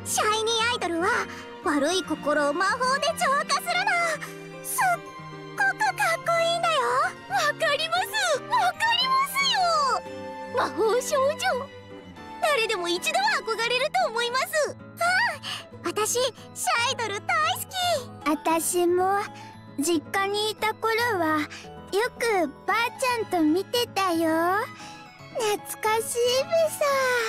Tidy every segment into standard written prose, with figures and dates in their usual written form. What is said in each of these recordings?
シャイニーアイドルは悪い心を魔法で浄化するの。すっごくかっこいいんだよ。わかります、わかりますよ。魔法少女、誰でも一度は憧れると思います。私シャイドル大好き。 私も実家にいた頃はよくばあちゃんと見てたよ。懐かしいべさ。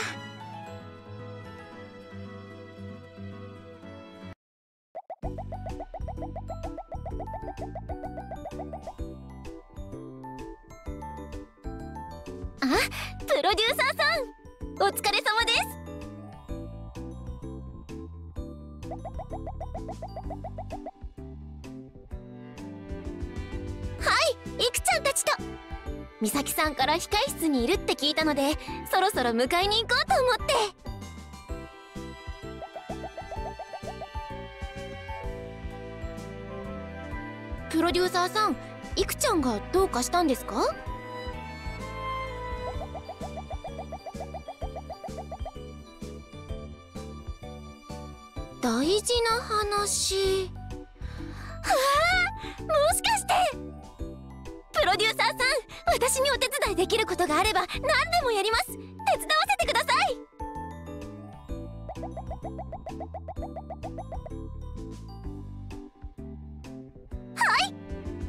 プロデューサーさん、お疲れ様です。はい、いくちゃんたちと美咲さんから控え室にいるって聞いたので、そろそろ迎えに行こうと思って。プロデューサーさん、いくちゃんがどうかしたんですか？大事な話。はあ、もしかしてプロデューサーさん、私にお手伝いできることがあれば何でもやります。手伝わせてください。はい。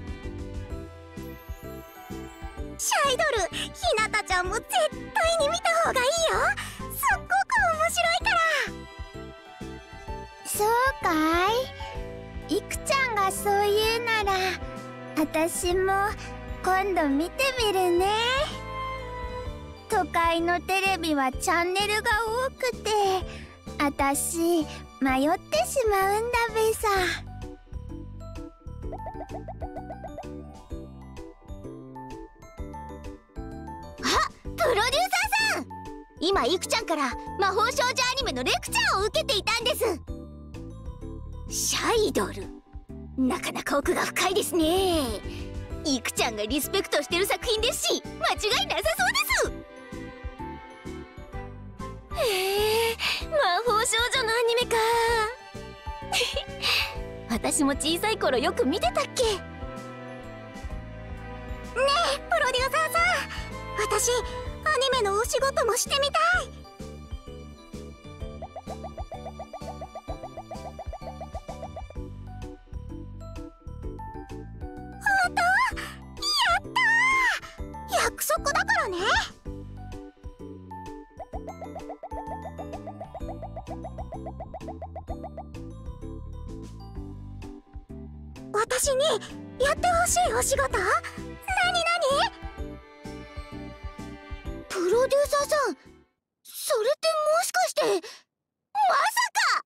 シャイドル、ひなたちゃんも絶対に見た方がいいよ。すっごく面白いから。 そうかい。いくちゃんがそう言うなら私も今度見てみるね。都会のテレビはチャンネルが多くて私迷ってしまうんだべさ。 プロデューサーさん、今いくちゃんから魔法少女アニメのレクチャーを受けていたんです。シャイドル、なかなか奥が深いですね。いくちゃんがリスペクトしてる作品ですし、間違いなさそうです。へえ、魔法少女のアニメか。私も小さい頃よく見てたっけ。ねえプロデューサーさん、私アニメのお仕事もしてみたい。本当？やったー！約束だからね。私にやってほしいお仕事？なになに？プロデューサーさん、それってもしかしてまさか。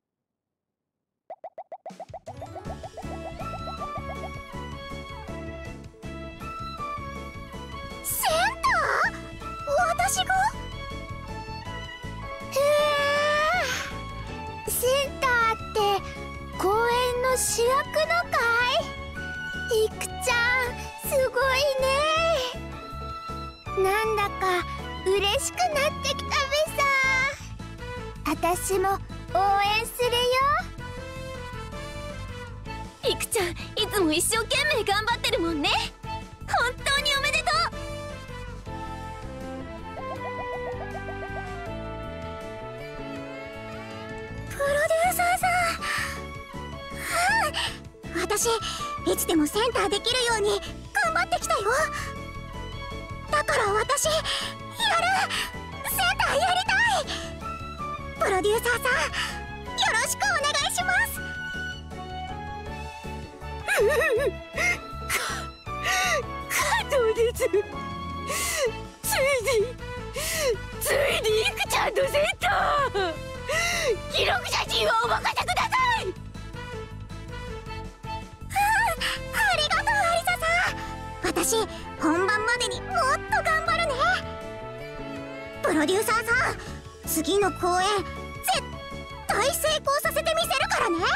センター？私が？ へえ、センターって公演の主役のかい？いくちゃんすごいね。なんだか嬉しくなってきたべさ。私も応援するよ。 いくちゃん、いつも一生懸命頑張ってるもんね。本当におめでとう。プロデューサーさん、私いつでもセンターできるように頑張ってきたよ。だから私やる。センターやりたい。プロデューサーさん、よろしくお願いします。感動です。ついにいくちゃんのセンター。記録写真をお任せください。ありがとうアリサさん。私本番までにもっと頑張るね。プロデューサーさん、次の公演絶対成功させてみせるからね。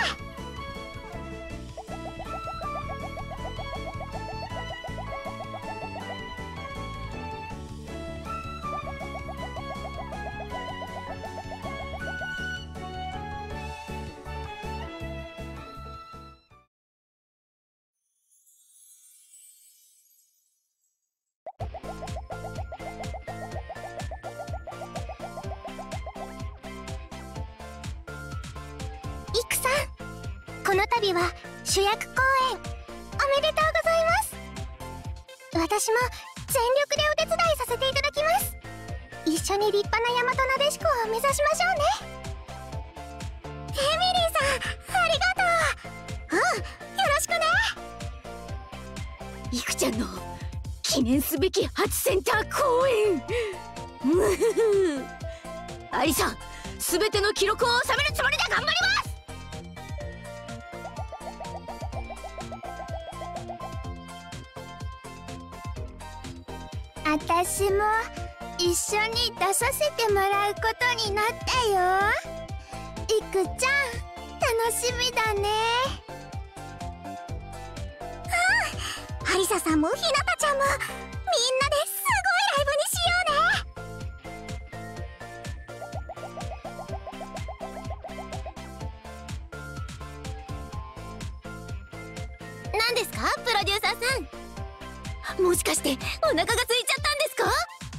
この度は主役公演おめでとうございます。私も全力でお手伝いさせていただきます。一緒に立派な大和なでしこを目指しましょうね。エミリーさん、ありがとう。よろしくね。 いくちゃんの記念すべき初センター公演。アリさん、すべての記録を収めるつもりで頑張ります。私も一緒に出させてもらうことになったよ。いくちゃん、楽しみだね。 アリサさんもひなたちゃんもみんなですごいライブにしようね。何ですか、プロデューサーさん。もしかしてお腹が空いちゃったんですか？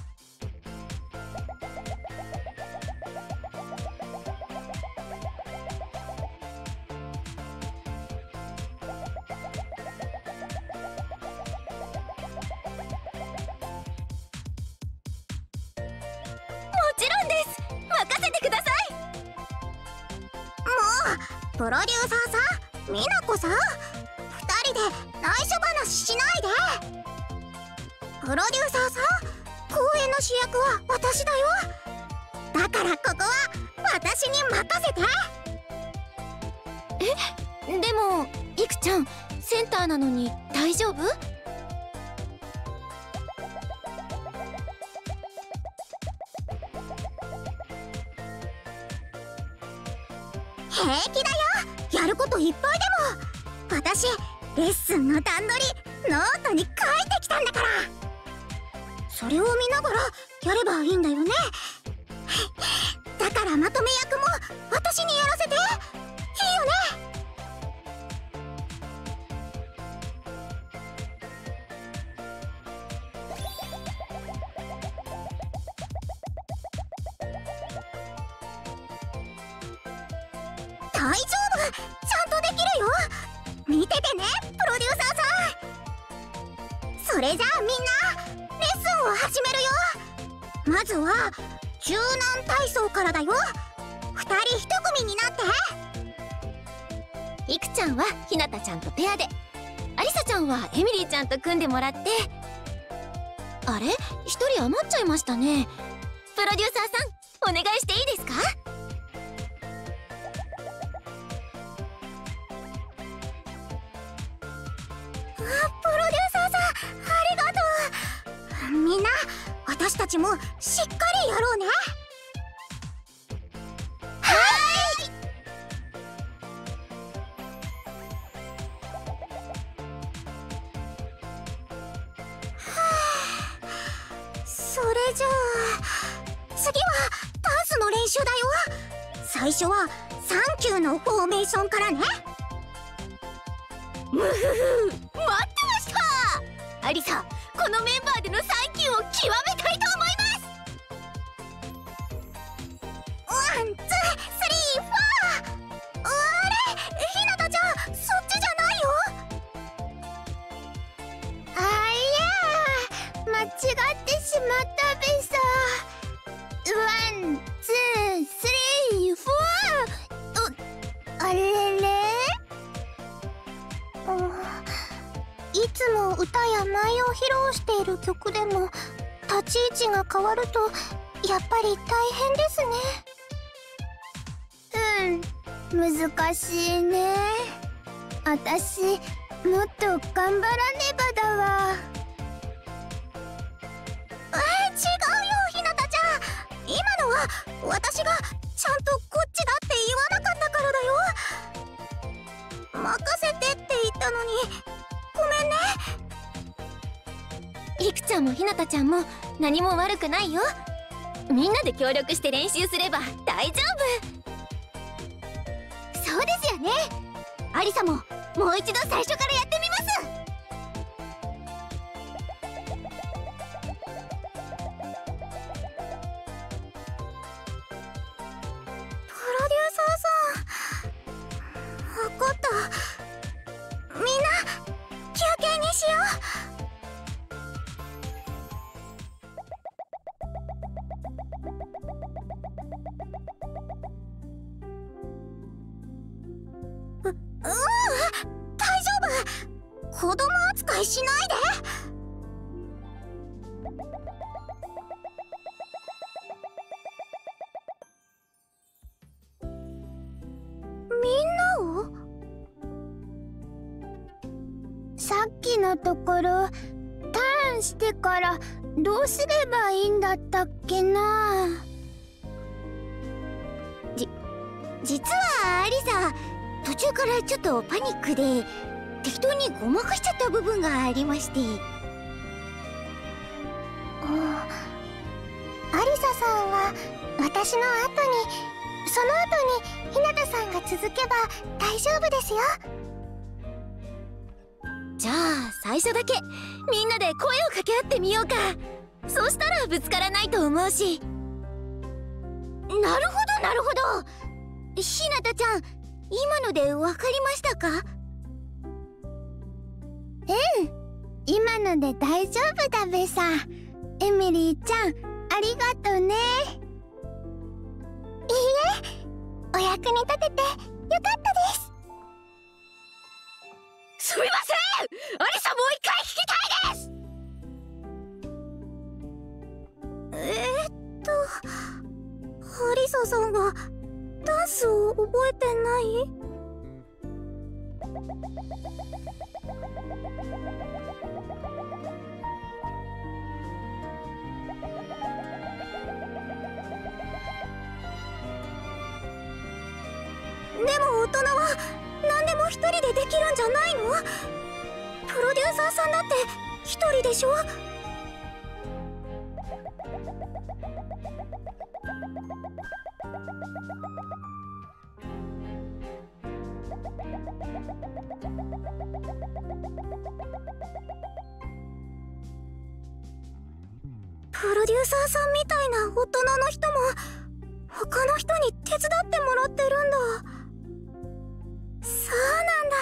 プロデューサーさん、みなこさん、2人で内緒話しないで。プロデューサーさん、公演の主役は私だよ。だからここは私に任せて。でもいくちゃん、センターなのに大丈夫？平気だよ。やることいっぱいでも私、レッスンの段取りノートに書いてきたんだから。それを見ながらやればいいんだよね。だからまとめ役も私にやらせていいよね。大丈夫、ちゃんとできるよ。見ててね、プロデューサーさん。それじゃあみんなレッスンを始めるよ。まずは柔軟体操からだよ。2人1組になって。いくちゃんはひなたちゃんとペアで、ありさちゃんはエミリーちゃんと組んでもらって。あれ、1人余っちゃいましたね。プロデューサーさん、お願いしていいですか？プロデューサーさん、ありがとう。みんな、私たちもしっかりやろうね。はーい。それじゃあ次はダンスの練習だよ。最初はサンキューのフォーメーションからね。むふふ、待ってました。アリサ、このメンバーでのサンキューを極めたいと思います。ワン、ツー、スリー、フォー。あれ、ひなたちゃん、そっちじゃないよ。 あいや、間違ってしまったべさ。ワン、ツー、スリー、フォー。あれれ、いつも歌や舞を披露している曲でも立ち位置が変わるとやっぱり大変ですね。難しいね。私もっと頑張らねばだわ。 違うよ、ひなたちゃん。今のは私がちゃんとこっちだって言わなかったからだよ。任せてって言ったのにごめんね。いくちゃんもひなたちゃんも何も悪くないよ。みんなで協力して練習すれば大丈夫。そうですよね。アリサももう一度最初からやってみます。プロデューサーさん、分かった。 子供扱いしないで。みんなを？ さっきのところターンしてからどうすればいいんだったっけな。 実はアリサ、途中からちょっとパニックで適当にごまかしちゃった部分がありまして。 アリサさんは私の後に、その後にひなたさんが続けば大丈夫ですよ。 じゃあ最初だけみんなで声を掛け合ってみようか。そしたらぶつからないと思うし。なるほどなるほど。ひなたちゃん、今ので分かりましたか？ 今ので大丈夫だべさ。エミリーちゃん、ありがとね。いいえ、お役に立ててよかったです。 すみません、アリサもう一回聞きたいです。アリサさんがダンスを覚えてない？でも大人は何でも一人でできるんじゃないの？プロデューサーさんだって一人でしょ？プロデューサーさんみたいな大人の人も他の人に手伝ってもらってるんだ。そうなんだ。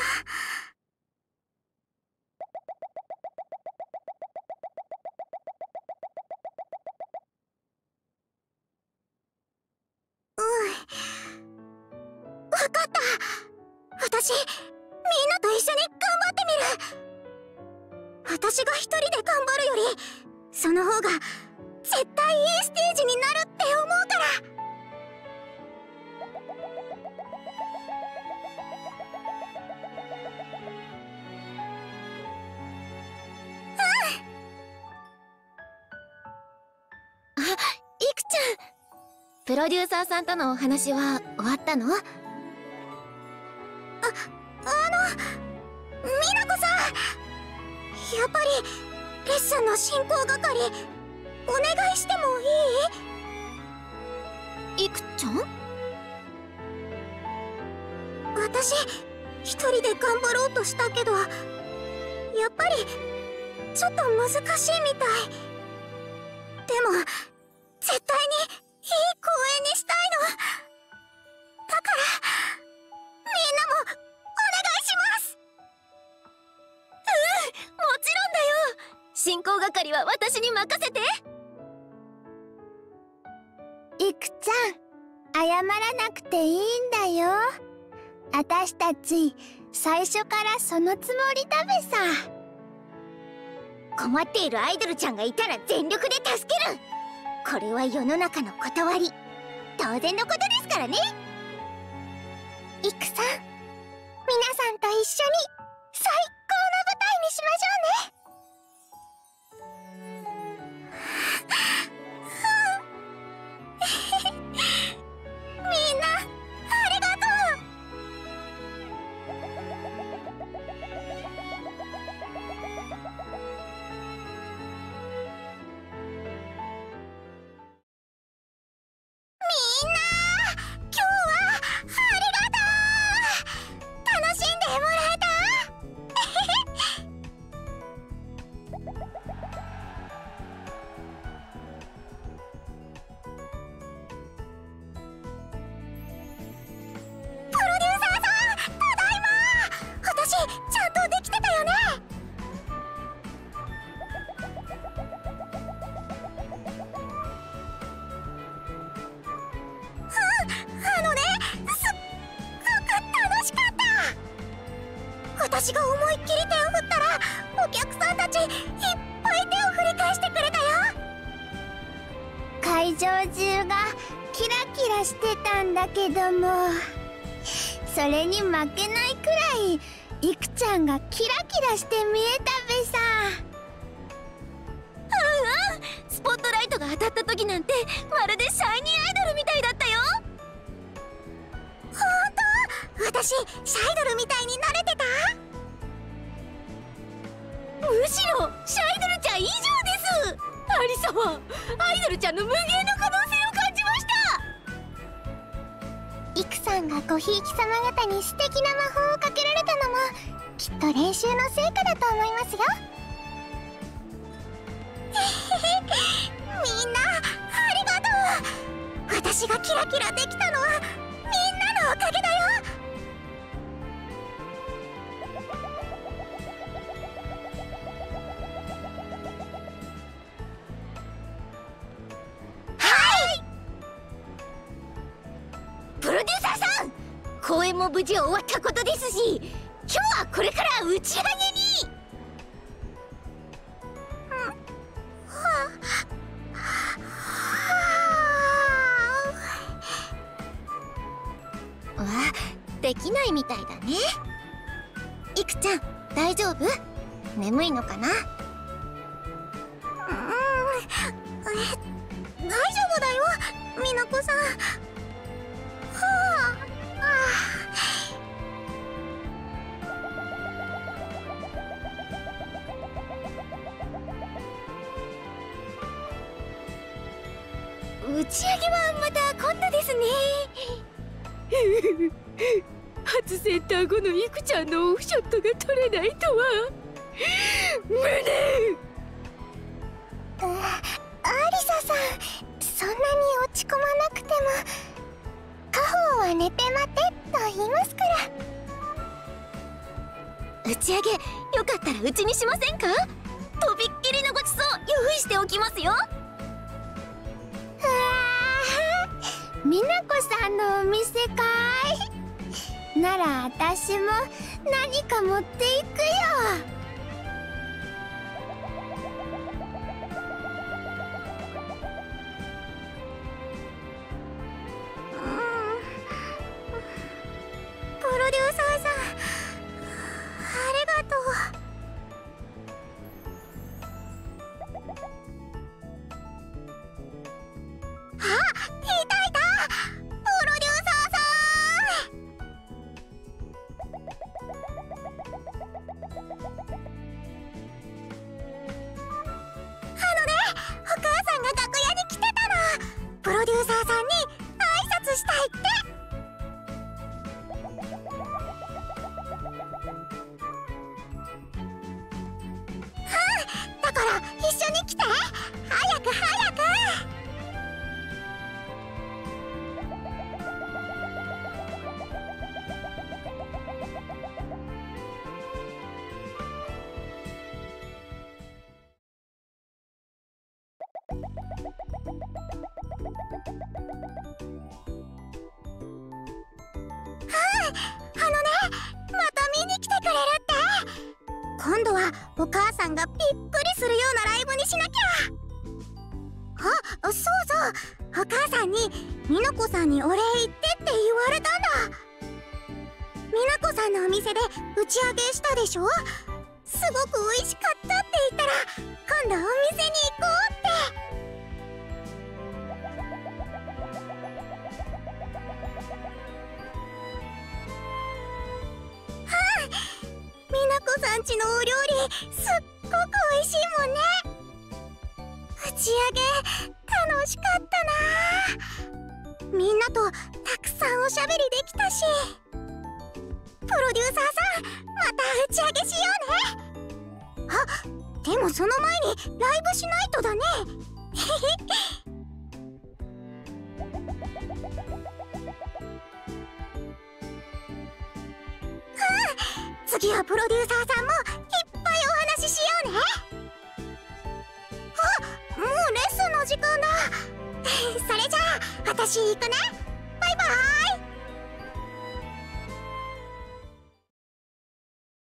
わかった。私、みんなと一緒に頑張ってみる。私が一人で頑張るより、その方が絶対いいステージになるって思うから。いくちゃん、プロデューサーさんとのお話は終わったの？みなこさん、やっぱりレッスンの進行係お願いしてもいい？いくちゃん？私一人で頑張ろうとしたけど、やっぱりちょっと難しいみたい。でも絶対にいい公演にしたいの。だからみんなもお願いします。もちろんだよ。進行係は私に任せて。 いくちゃん、謝らなくていいんだよ。私たち最初からそのつもりだべさ。 困っているアイドルちゃんがいたら全力で助ける。これは世の中の断り、当然のことですからね。 いくさん、皆さんと一緒に最高の舞台にしましょうね。 みんなありがとう。みんな今日はありがとう。楽しんでもらえた？プロデューサーさん、ただいま。私ちゃんとできてたよね？すっごく楽しかった。私が思いっきり手を振ったらお客さんたちいっぱい手を振り返してくれたよ。 会場中がキラキラしてたんだけども、それに負けないくらいいくちゃんがキラキラして見えたべさ。 スポットライトが当たった時なんてまるでシャイニーアイドルみたいだったよ。ほんと、私シャイドルみたいになれてた？むしろシャイドルちゃん以上です。アリ様、アイドルちゃんの無限の可能性を感じました。 イクさんがごひいき様方に素敵な魔法をかけられたのもきっと練習の成果だと思いますよ。 みんなありがとう。私がキラキラできたのはみんなのおかげだよ。はい、プロデューサーさん、公演も無事終わったことですし、今日はこれから打ち上げに。できないみたいだね。いくちゃん、大丈夫？眠いのかな？大丈夫だよ、みなこさん。打ち上げはまた今度ですね。初センター後のイクちゃんのオフショットが取れないとは無念。 アリサさん、そんなに落ち込まなくても家宝は寝て待てと言いますから。 打ち上げよかったらうちにしませんか？とびっきりのごちそう用意しておきますよ。 みなこさんのお店かい？なら私も何か持っていくよ。 プロデューサーさん、ありがとう。あ、いたいた、プロデューサーさん。お母さんが楽屋に来てたの。プロデューサーさんに挨拶したいって。だから一緒に来て、早く早く。また見に来てくれるって。今度はお母さんがびっくりするようなライブにしなきゃ。そうそう、お母さんにみなこさんにお礼言ってって言われたんだ。みなこさんのお店で打ち上げしたでしょ。すごく美味しかったって言ったら今度お店に行こうって。みなこさんちのお料理すっごく美味しいもんね。打ち上げ楽しかったな。みんなとたくさんおしゃべりできたし。プロデューサーさん、また打ち上げしようね。あ、でもその前にライブしないとだね。次はプロデューサーさんもいっぱいお話ししようね。もうレッスンの時間だ。それじゃあ私行くね。バイバーイ。